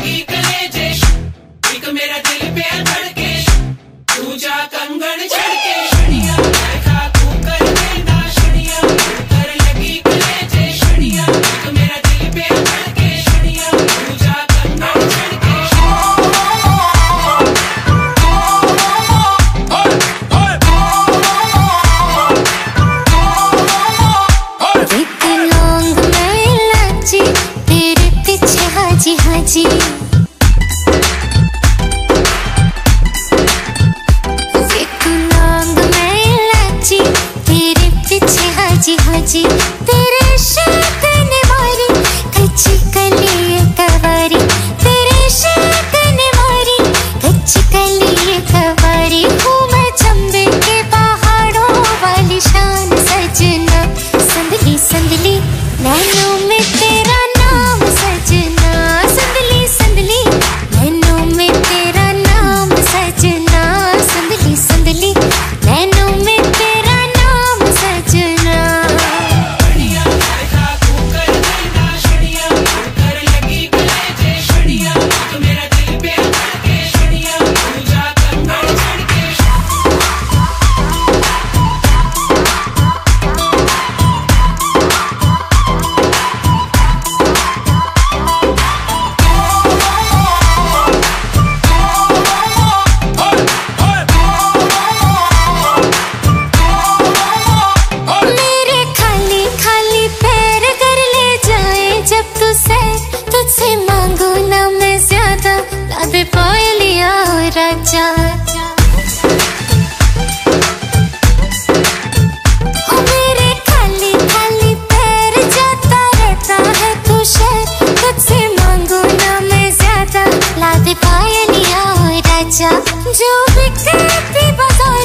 लगी कलेजे, एक मेरा दिल पे धड़के, दूजा कंगन छड़के, शनिया देखा तू कर देना, शनिया कर लगी कलेजे, शनिया एक मेरा दिल पे धड़के, शनिया दूजा कंगन छड़के। एक लौंग में इलायची, तेरे पीछे हाजी हाजी, एक लौंग में इलायची, तेरे पीछे हाजी हाजी, तेरे इश्क ने मारी कच्ची कली कवारी, तेरे इश्क ने मारी कच्ची कली कवारी, हूँ मैं चंबे के पहाड़ों वाली शान सजना, संदली संदली नैनों में तेरा नाम सजना, संदली संदली नैनों में तेरा नाम सजना, संदली संदली नैनों में तेरा नाम सजना। शनिया देखा तू कर देना, शनिया कर लगी कलेजे, शनिया एक मेरा दिल पे धड़के, शनिया दूजा कंगन छड़के। मेरे खाली खाली पैर कर ले जाए जब तू सैर, तुझसे मांगू ना मैं ज्यादा, ला दे पायलिया ओ राजा। ओ मेरे खाली खाली पैर जाता रहता है तू शहर, तुझसे मांगू ना मैं ज्यादा, ला दे पायलिया ओ राजा, जो बिकती बाजार